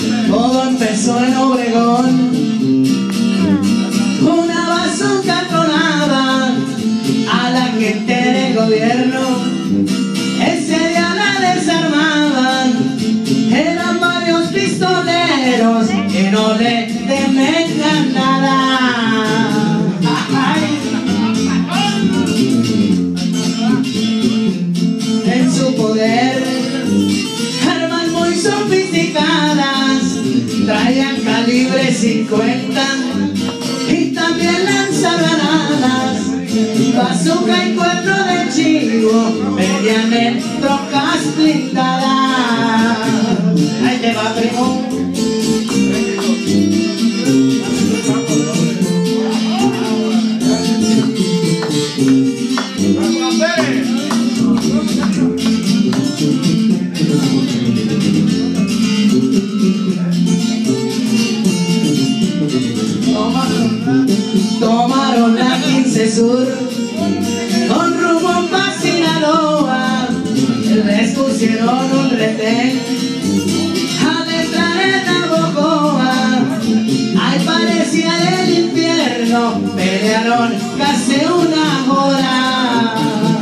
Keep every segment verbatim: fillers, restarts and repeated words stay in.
Todo empezó en Obregón, una bazooka tronaba a la gente del gobierno. Ese día la desarmaban, eran varios pistoleros que no le temen nada. Ay. En su poder, armas muy sofisticadas, traían calibre cincuenta y también lanzagranadas, bazooka y cuerno de chivo, venían en trocas blindadas. Ahí te va, primo. Tomaron la quince Sur con rumbo pa' Sinaloa, les pusieron un retén a entrar en Navojoa. Ahí parecía el infierno, pelearon casi una hora.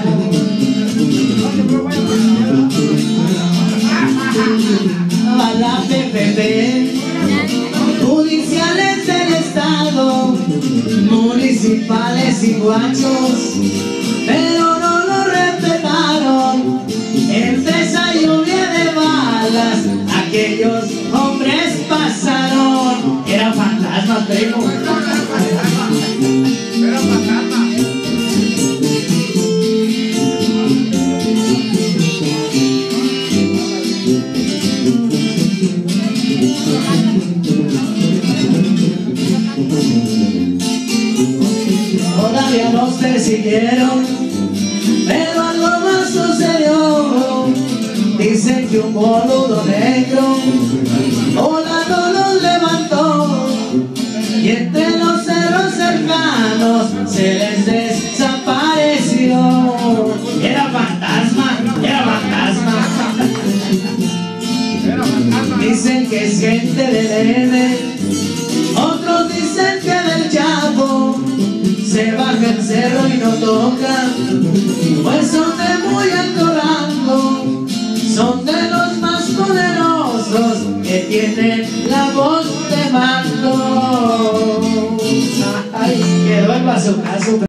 A la P P P, judiciales del estado, municipales y guachos, pero no lo respetaron. Entre esa lluvia de balas, aquellos hombres pasaron. Eran fantasmas, primo. Eran fantasmas. Todavía nos persiguieron, pero algo más sucedió. Dicen que un boludo negro volando los levantó y entre los cerros cercanos se les desapareció. Era fantasma, era fantasma. Dicen que es gente del M, otros dicen que del Chapo. Se baja el cerro y no toca, pues son de muy alto rango, son de los más poderosos que tienen la voz de mando. Ay, quedó el bazookazo.